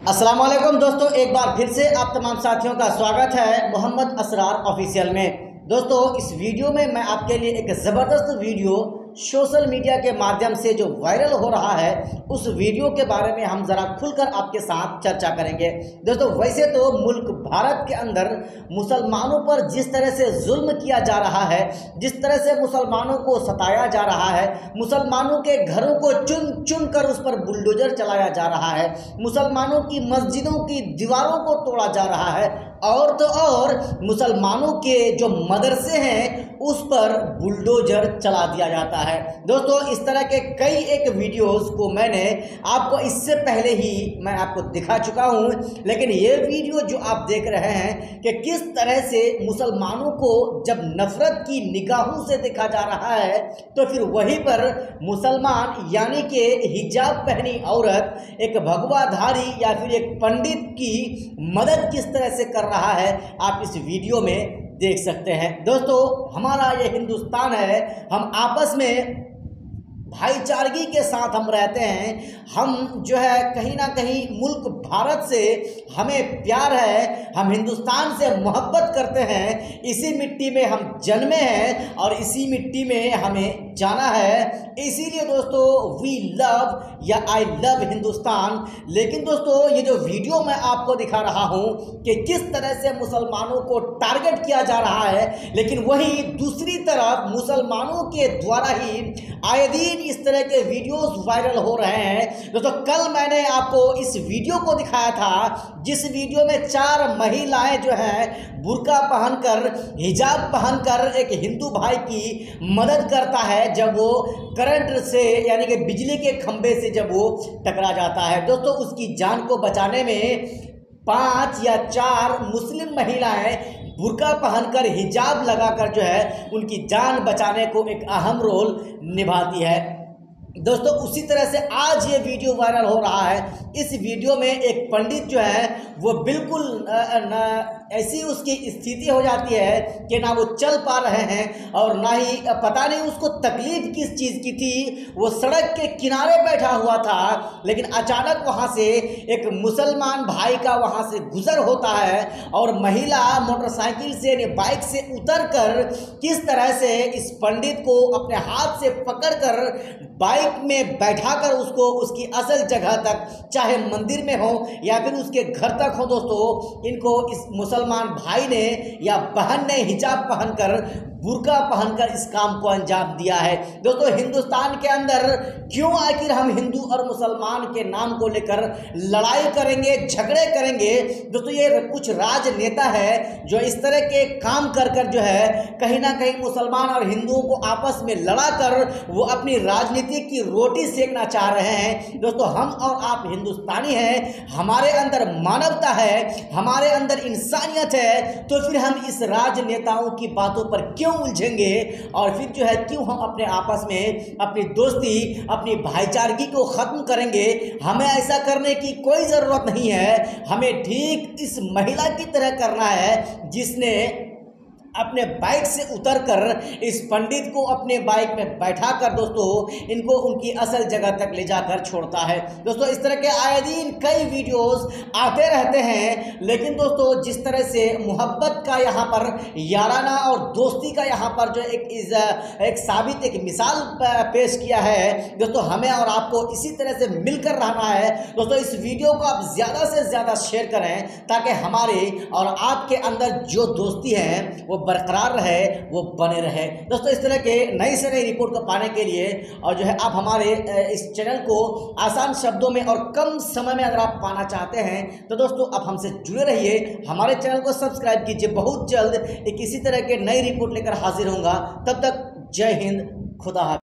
अस्सलाम वालेकुम दोस्तों, एक बार फिर से आप तमाम साथियों का स्वागत है मोहम्मद असरार ऑफिशियल में। दोस्तों, इस वीडियो में मैं आपके लिए एक ज़बरदस्त वीडियो सोशल मीडिया के माध्यम से जो वायरल हो रहा है उस वीडियो के बारे में हम ज़रा खुलकर आपके साथ चर्चा करेंगे। दोस्तों, वैसे तो मुल्क भारत के अंदर मुसलमानों पर जिस तरह से जुल्म किया जा रहा है, जिस तरह से मुसलमानों को सताया जा रहा है, मुसलमानों के घरों को चुन चुन कर उस पर बुलडोजर चलाया जा रहा है, मुसलमानों की मस्जिदों की दीवारों को तोड़ा जा रहा है, और तो और मुसलमानों के जो मदरसे हैं उस पर बुलडोजर चला दिया जाता है। दोस्तों, इस तरह के कई एक वीडियोस को मैंने आपको इससे पहले ही मैं आपको दिखा चुका हूं, लेकिन ये वीडियो जो आप देख रहे हैं कि किस तरह से मुसलमानों को जब नफरत की निगाहों से देखा जा रहा है, तो फिर वहीं पर मुसलमान यानी कि हिजाब पहनी औरत एक भगवाधारी या फिर एक पंडित की मदद किस तरह से कर रहा है, आप इस वीडियो में देख सकते हैं। दोस्तों, हमारा ये हिंदुस्तान है, हम आपस में भाईचारगी के साथ हम रहते हैं। हम जो है कहीं ना कहीं मुल्क भारत से हमें प्यार है, हम हिंदुस्तान से मोहब्बत करते हैं, इसी मिट्टी में हम जन्मे हैं और इसी मिट्टी में हमें जाना है। इसीलिए दोस्तों वी लव या आई लव हिंदुस्तान। लेकिन दोस्तों, ये जो वीडियो मैं आपको दिखा रहा हूँ कि किस तरह से मुसलमानों को टारगेट किया जा रहा है, लेकिन वहीं दूसरी तरफ मुसलमानों के द्वारा ही आए दिन इस तरह के वीडियोस वायरल हो रहे हैं। दोस्तों, कल मैंने आपको इस वीडियो को दिखाया था जिस वीडियो में 4 महिलाएं जो हैं बुर्का पहनकर, हिजाब पहनकर एक हिंदू भाई की मदद करता है जब वो करंट से यानी कि बिजली के खंभे से जब वो टकरा जाता है। दोस्तों, उसकी जान को बचाने में 5 या 4 मुस्लिम महिलाएं बुर्का पहनकर, हिजाब लगाकर जो है उनकी जान बचाने को एक अहम रोल निभाती है। दोस्तों, उसी तरह से आज ये वीडियो वायरल हो रहा है। इस वीडियो में एक पंडित जो है वो बिल्कुल ऐसी उसकी स्थिति हो जाती है कि ना वो चल पा रहे हैं और ना ही पता नहीं उसको तकलीफ किस चीज़ की थी। वो सड़क के किनारे बैठा हुआ था, लेकिन अचानक वहाँ से एक मुसलमान भाई का वहाँ से गुजर होता है और महिला मोटरसाइकिल से यानी बाइक से उतरकर किस तरह से इस पंडित को अपने हाथ से पकड़कर बाइक में बैठाकर उसको उसकी असल जगह तक, चाहे मंदिर में हो या फिर उसके घर तक हो, दोस्तों इनको इस मुसलमान भाई ने या बहन ने हिजाब पहनकर, बुर्का पहनकर इस काम को अंजाम दिया है। दोस्तों, हिंदुस्तान के अंदर क्यों आखिर हम हिंदू और मुसलमान के नाम को लेकर लड़ाई करेंगे, झगड़े करेंगे? दोस्तों, ये कुछ राजनेता है जो इस तरह के काम कर कर जो है कहीं ना कहीं मुसलमान और हिंदुओं को आपस में लड़ा कर वो अपनी राजनीति की रोटी सेकना चाह रहे हैं। दोस्तों, हम और आप हिंदुस्तानी हैं, हमारे अंदर मानवता है, हमारे अंदर इंसानियत है, तो फिर हम इस राजनेताओं की बातों पर क्यों उलझेंगे और फिर जो है क्यों हम अपने आपस में अपनी दोस्ती, अपनी भाईचारगी को ख़त्म करेंगे? हमें ऐसा करने की कोई ज़रूरत नहीं है। हमें ठीक इस महिला की तरह करना है जिसने अपने बाइक से उतरकर इस पंडित को अपने बाइक में बैठाकर दोस्तों इनको उनकी असल जगह तक ले जाकर छोड़ता है। दोस्तों, इस तरह के आए दिन कई वीडियोस आते रहते हैं, लेकिन दोस्तों जिस तरह से मोहब्बत का यहाँ पर, याराना और दोस्ती का यहाँ पर जो एक साबित एक मिसाल पेश किया है, दोस्तों हमें और आपको इसी तरह से मिलकर रहना है। दोस्तों, इस वीडियो को आप ज़्यादा से ज़्यादा शेयर करें ताकि हमारे और आपके अंदर जो दोस्ती है वो बरकरार रहे, वो बने रहे। दोस्तों, इस तरह के नई से नई रिपोर्ट को पाने के लिए और जो है आप हमारे इस चैनल को आसान शब्दों में और कम समय में अगर आप पाना चाहते हैं तो दोस्तों आप हमसे जुड़े रहिए, हमारे चैनल को सब्सक्राइब कीजिए। बहुत जल्द एक इसी तरह के नई रिपोर्ट लेकर हाजिर होऊंगा। तब तक जय हिंद, खुदा हाफिज़।